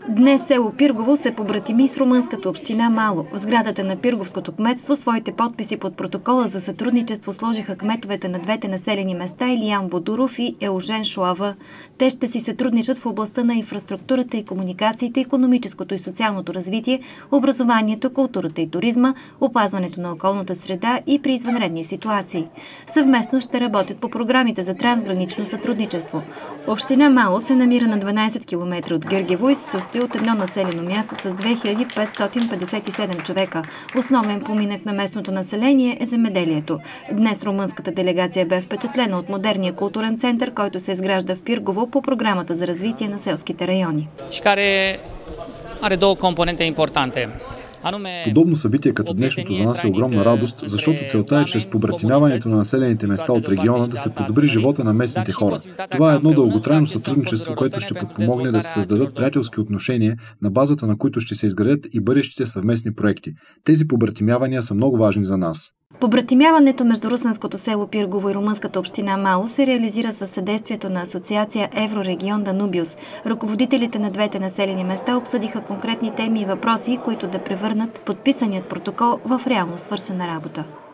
Днес село Пиргово се побратими с румънската община Мало. В сградата на Пирговското кметство своите подписи под протокола за сътрудничество сложиха кметовете на двете населени места Илиян Бодуров и Еужен Шоава. Те ще си сътрудничат в областта на инфраструктурата и комуникациите, икономическото и социалното развитие, образованието, културата и туризма, опазването на околната среда и при извънредни ситуации. Съвместно ще работят по програмите за трансгранично сътрудничество. Община Мало се намира на 12 км от Гюргево и се състои от едно населено място с 2557 човека. Основен поминък на местното население е земеделието. Днес румънската делегация бе впечатлена от модерния културен център, който се изгражда в Пиргово по програмата за развитие на селските райони. Подобно събитие като днешното за нас е огромна радост, защото целта е чрез побратимяването на населените места от региона да се подобри живота на местните хора. Това е едно дълготрайно сътрудничество, което ще подпомогне да се създадат приятелски отношения, на базата на които ще се изградят и бъдещите съвместни проекти. Тези побратимявания са много важни за нас. Побратимяването между русенското село Пиргово и румънската община Мало се реализира със съдействието на асоциация Еврорегион Данубиус. Ръководителите на двете населени места обсъдиха конкретни теми и въпроси, които да превърнат подписаният протокол в реално свършена работа.